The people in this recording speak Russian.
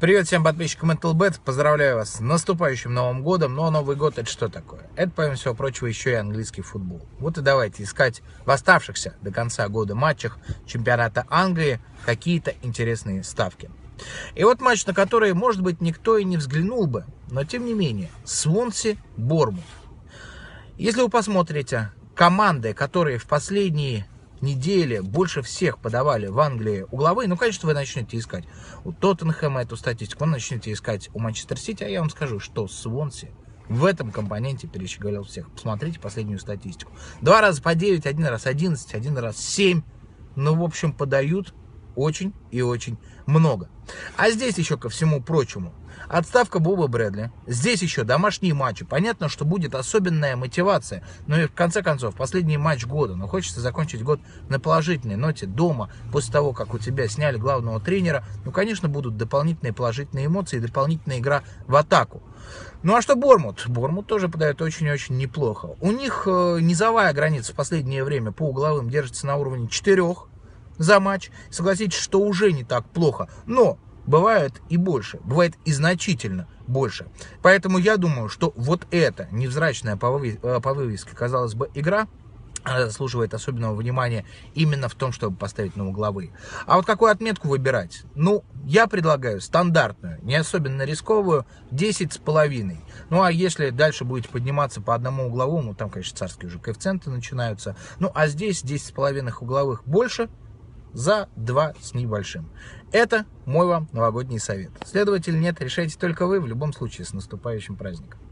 Привет всем подписчикам Mentalbet, поздравляю вас с наступающим Новым годом. Ну а Новый год это что такое? Это, помимо всего прочего, еще и английский футбол. Вот и давайте искать в оставшихся до конца года матчах чемпионата Англии какие-то интересные ставки. И вот матч, на который, может быть, никто и не взглянул бы, но тем не менее, Свонси-Бормут. Если вы посмотрите команды, которые в последние недели больше всех подавали в Англии угловые, ну, конечно, вы начнете искать у Тоттенхэма эту статистику, вы начнете искать у Манчестер Сити, а я вам скажу, что Свонси в этом компоненте перещеголял всех. Посмотрите последнюю статистику. 2 раза по 9, 1 раз 11, 1 раз 7. Ну, в общем, подают очень и очень много. А здесь еще ко всему прочему отставка Боба Брэдли. Здесь еще домашние матчи. Понятно, что будет особенная мотивация. Но и в конце концов, последний матч года. Но хочется закончить год на положительной ноте дома. После того, как у тебя сняли главного тренера, ну, конечно, будут дополнительные положительные эмоции и дополнительная игра в атаку. Ну а что Бормут? Бормут тоже подает очень-очень неплохо. У них низовая граница в последнее время по угловым держится на уровне 4 за матч. Согласитесь, что уже не так плохо. Но бывает и больше. Бывает и значительно больше. Поэтому я думаю, что вот эта невзрачная по вывеске, казалось бы, игра заслуживает особенного внимания именно в том, чтобы поставить на угловые. А вот какую отметку выбирать? Ну, я предлагаю стандартную, не особенно рисковую, 10,5. Ну, а если дальше будете подниматься по одному угловому, там, конечно, царские уже коэффициенты начинаются. Ну, а здесь 10,5 угловых больше за 2 с небольшим. Это мой вам новогодний совет. Следовательно, нет, решайте только вы. В любом случае, с наступающим праздником.